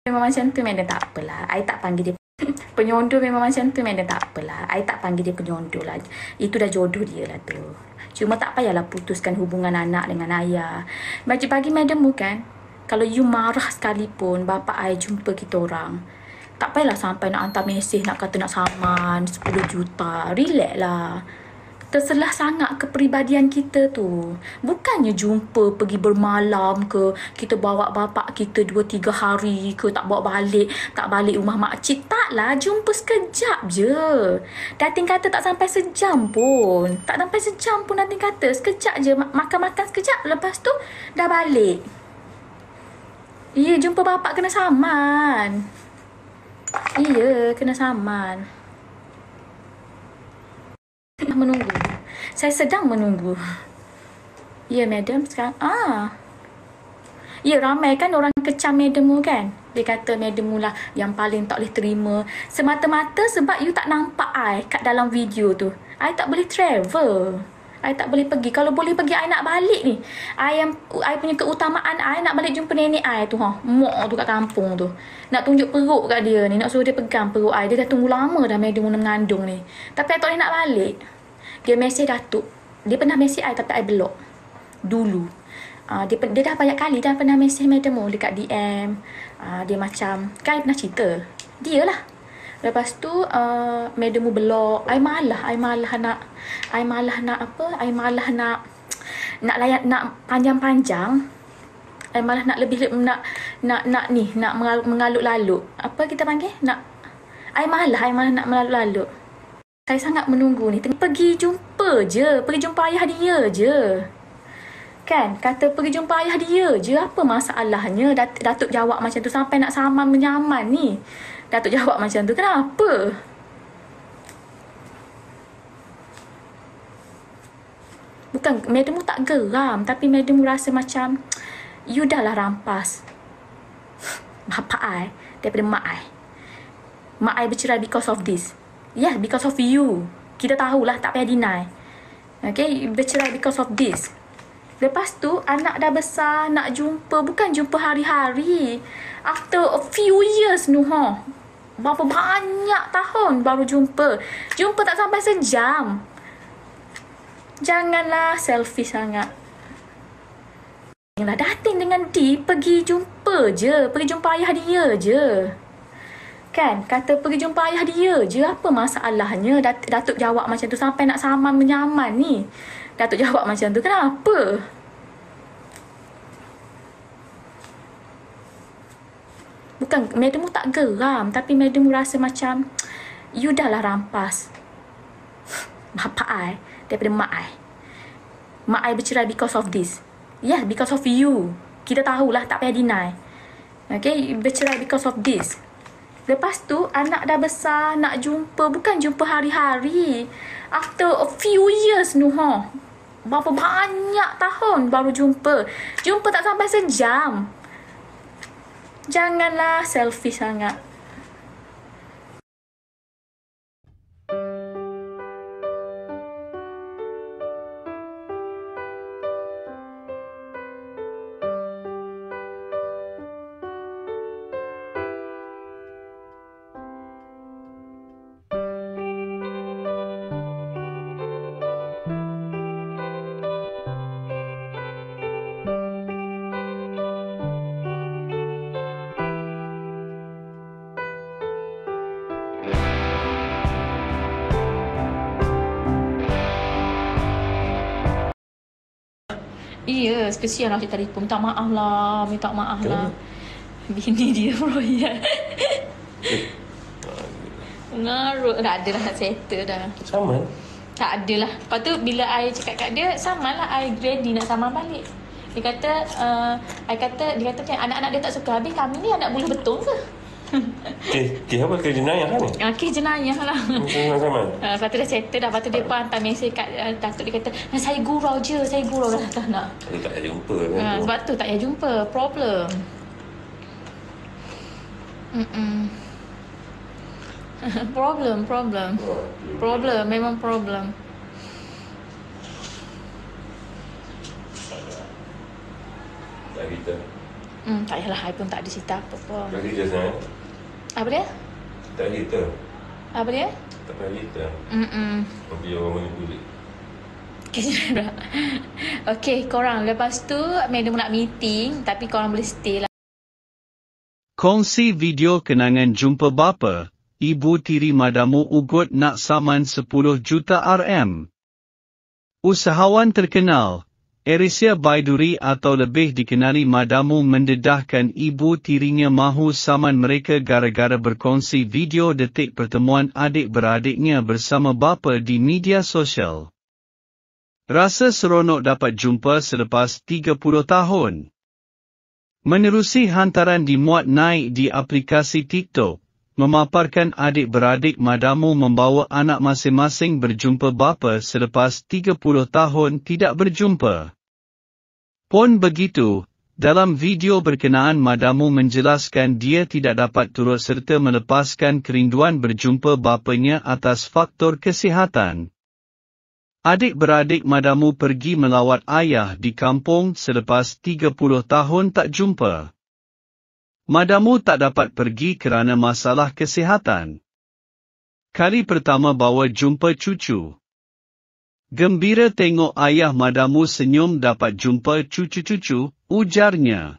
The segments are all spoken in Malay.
Memang macam tu, madam, tak apalah. I tak panggil dia penyondoh. Memang macam tu, madam, tak apalah. I tak panggil dia penyondoh lah. Itu dah jodoh dia lah tu. Cuma tak payahlah putuskan hubungan anak dengan ayah. Bagi madam kan, kalau you marah sekalipun bapa I jumpa kita orang, tak payahlah sampai nak hantar mesej nak kata nak saman 10 juta. Relax lah. Terselah sangat kepribadian kita tu. Bukannya jumpa pergi bermalam ke, kita bawa bapak kita 2-3 hari ke, tak bawa balik, tak balik rumah makcik. Taklah, jumpa sekejap je. Dating kata tak sampai sejam pun. Tak sampai sejam pun dating kata. Sekejap je, makan-makan sekejap. Lepas tu dah balik. Ya, jumpa bapak kena saman. Ya, kena saman. Menunggu. Saya sedang menunggu. Ya, madam, sekarang. Ya, ramai kan orang kecam madam kan. Dia kata madam lah yang paling tak boleh terima. Semata-mata sebab you tak nampak I kat dalam video tu. I tak boleh travel. I tak boleh pergi. Kalau boleh pergi, I nak balik ni. I punya keutamaan, I nak balik jumpa nenek I tu. Mak tu kat kampung tu. Nak tunjuk perut kat dia ni. Nak suruh dia pegang perut I. Dia dah tunggu lama dah madam mengandung ni. Tapi I tak boleh nak balik. Dia mesej Datuk. Dia pernah mesej I tapi I block. Dulu. Dia dah banyak kali dah pernah mesej madam dekat DM. Dia macam, kan I pernah cerita. Dia lah. Lepas tu madam block. I malah nak layan, nak panjang-panjang. I malah nak lebih nak mengalut-lalut. Apa kita panggil? I malah nak mengalut-lalut. Saya sangat menunggu ni. Pergi jumpa je. Pergi jumpa ayah dia je. Kan? Kata pergi jumpa ayah dia je. Apa masalahnya? Datuk jawab macam tu. Sampai nak saman menyaman ni. Datuk jawab macam tu. Kenapa? Bukan, madam tak geram. Tapi madam rasa macam, you dah lah rampas bapak I daripada mak I. Mak I bercerai because of this. Yes, because of you. Kita tahulah, tak payah deny. Okay, bercerai because of this. Lepas tu, anak dah besar, nak jumpa. Bukan jumpa hari-hari. After a few years nu, berapa banyak tahun baru jumpa. Jumpa tak sampai sejam. Janganlah selfish sangat. Dating dengan D, pergi jumpa je. Pergi jumpa ayah dia je. Kan? Kata pergi jumpa ayah dia je. Apa masalahnya? Datuk jawab macam tu. Sampai nak saman menyaman ni. Datuk jawab macam tu. Kenapa? Bukan, madam tak geram. Tapi madam rasa macam, you dah lah rampas bapak I daripada mak I. Mak I bercerai because of this. Yes, because of you. Kita tahulah, tak payah deny. Okay, bercerai because of this. Lepas tu, anak dah besar, nak jumpa. Bukan jumpa hari-hari. After a few years nu, berapa banyak tahun baru jumpa. Jumpa tak sampai sejam. Janganlah selfish sangat. Iya, kesian lah cik telefon. Minta maaf lah. Bini dia royal. Mengarut. Tak ada lah, nak settle dah. Saman? Tak ada lah. Lepas tu bila I cakap kat dia, saman lah, I ready nak saman balik. Dia kata, dia kata macam anak-anak dia tak suka. Habis kami ni anak buluh betul ke? Kes apa? Kes jenayah kan ni? Kes jenayah lah. Sama. Lepas tu dah settle dah. Lepas tu dia pun hantar mesej kat Datuk. Dia kata, saya gurau je. Saya gurau dah tak nak. Dia tak payah jumpa kan? Sebab tu tak payah jumpa. Problem. Problem. Memang problem. Tak kita. Tak payahlah, I pun tak ada cerita apa pun. Tak cerita sangat. Apa dia? Tak cerita. Apa dia? Tak payah cerita. Tapi orang manipulate. Okay, korang. Lepas tu, madam nak meeting. Tapi korang boleh stay lah. Kongsi video kenangan jumpa bapa, ibu tiri madamu ugut nak saman 10 juta RM. Usahawan terkenal, Erisia Baiduri atau lebih dikenali madamu mendedahkan ibu tirinya mahu saman mereka gara-gara berkongsi video detik pertemuan adik-beradiknya bersama bapa di media sosial. Rasa seronok dapat jumpa selepas 30 tahun. Menerusi hantaran dimuat naik di aplikasi TikTok, memaparkan adik-beradik madamu membawa anak masing-masing berjumpa bapa selepas 30 tahun tidak berjumpa. Pun begitu, dalam video berkenaan madamu menjelaskan dia tidak dapat turut serta melepaskan kerinduan berjumpa bapanya atas faktor kesihatan. Adik-beradik madamu pergi melawat ayah di kampung selepas 30 tahun tak jumpa. Madamu tak dapat pergi kerana masalah kesihatan. Kali pertama bawa jumpa cucu. Gembira tengok ayah madamu senyum dapat jumpa cucu-cucu, ujarnya.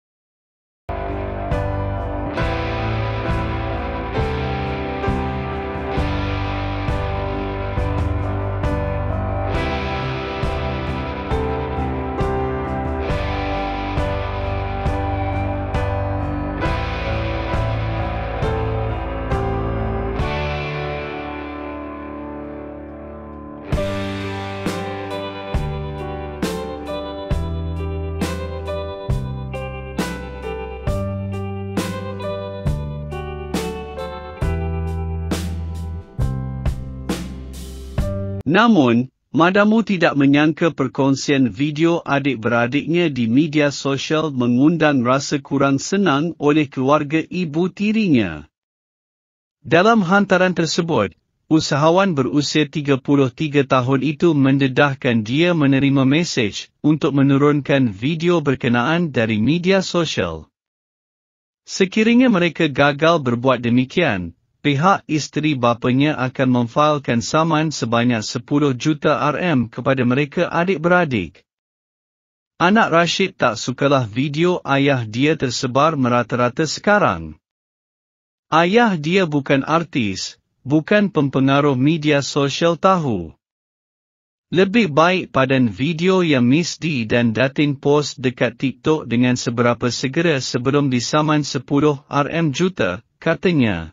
Namun, madamu tidak menyangka perkongsian video adik-beradiknya di media sosial mengundang rasa kurang senang oleh keluarga ibu tirinya. Dalam hantaran tersebut, usahawan berusia 33 tahun itu mendedahkan dia menerima mesej untuk menurunkan video berkenaan dari media sosial. Sekiranya mereka gagal berbuat demikian, pihak isteri bapanya akan memfailkan saman sebanyak 10 juta RM kepada mereka adik-beradik. Anak Rashid tak sukalah video ayah dia tersebar merata-rata sekarang. Ayah dia bukan artis, bukan pempengaruh media sosial tahu. Lebih baik padan video yang Miss D dan Datin post dekat TikTok dengan seberapa segera sebelum disaman 10 RM juta, katanya.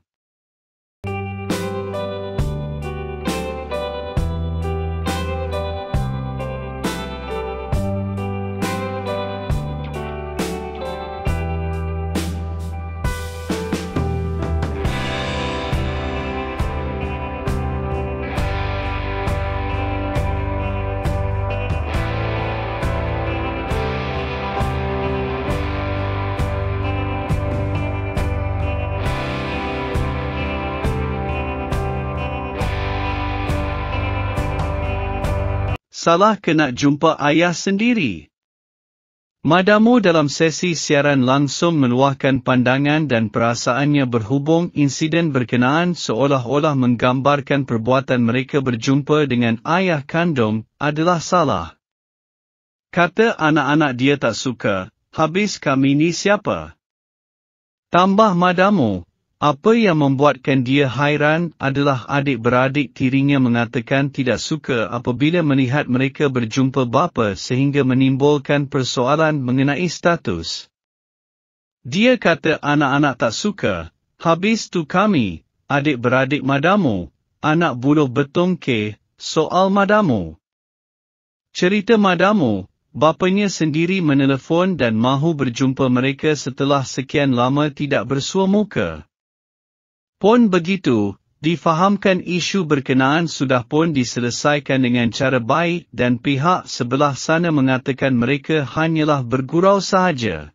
Salah kena jumpa ayah sendiri. Madamu dalam sesi siaran langsung meluahkan pandangan dan perasaannya berhubung insiden berkenaan seolah-olah menggambarkan perbuatan mereka berjumpa dengan ayah kandung adalah salah. Kata anak-anak dia tak suka, habis kami ni siapa? Tambah madamu. Apa yang membuatkan dia hairan adalah adik-beradik tirinya mengatakan tidak suka apabila melihat mereka berjumpa bapa sehingga menimbulkan persoalan mengenai status. Dia kata anak-anak tak suka, habis tu kami, adik-beradik madamu, anak buluh betung ke, soal madamu. Cerita madamu, bapanya sendiri menelefon dan mahu berjumpa mereka setelah sekian lama tidak bersua muka. Pun begitu, difahamkan isu berkenaan sudah pun diselesaikan dengan cara baik dan pihak sebelah sana mengatakan mereka hanyalah bergurau sahaja.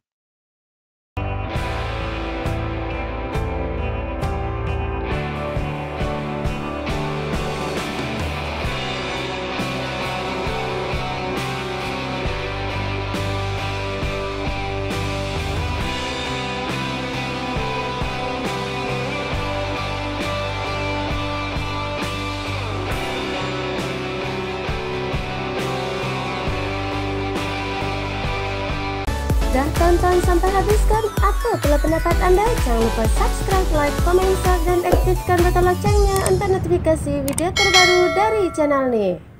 sudah tonton sampai habis kan? Apalah pendapat Anda? Jangan lupa subscribe, like, comment, share, dan aktifkan tombol loncengnya untuk notifikasi video terbaru dari channel ini.